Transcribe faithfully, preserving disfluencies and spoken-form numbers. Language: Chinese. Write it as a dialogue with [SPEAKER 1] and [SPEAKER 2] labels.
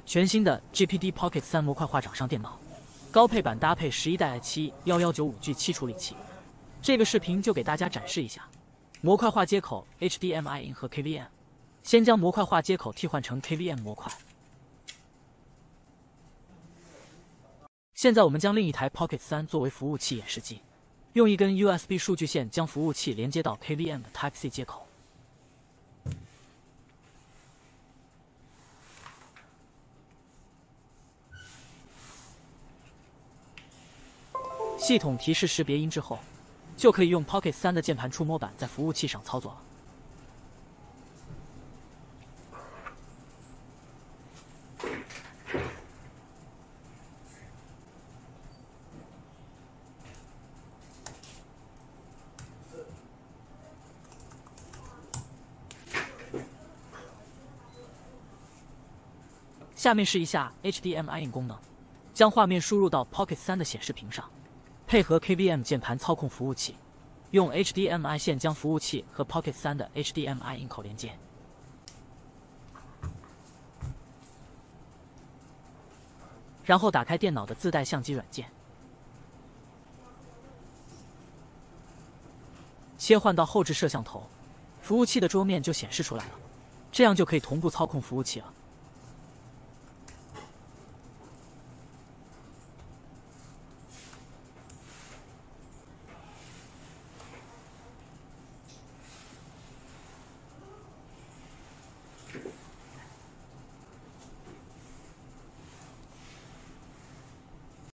[SPEAKER 1] 全新的 G P D Pocket 三模块化掌上电脑，高配版搭配十一代 i 七一一九五 G 七处理器。这个视频就给大家展示一下模块化接口 H D M I in 和 K V M。先将模块化接口替换成 K V M 模块。现在我们将另一台 Pocket 三作为服务器演示机，用一根 U S B 数据线将服务器连接到 K V M 的 Type C 接口。 系统提示识别音之后，就可以用 Pocket 三的键盘触摸板在服务器上操作了。下面试一下 H D M I in 功能，将画面输入到 Pocket 三的显示屏上。 配合 K V M 键盘操控服务器，用 H D M I 线将服务器和 Pocket 三的 H D M I in 口连接。然后打开电脑的自带相机软件，切换到后置摄像头，服务器的桌面就显示出来了，这样就可以同步操控服务器了。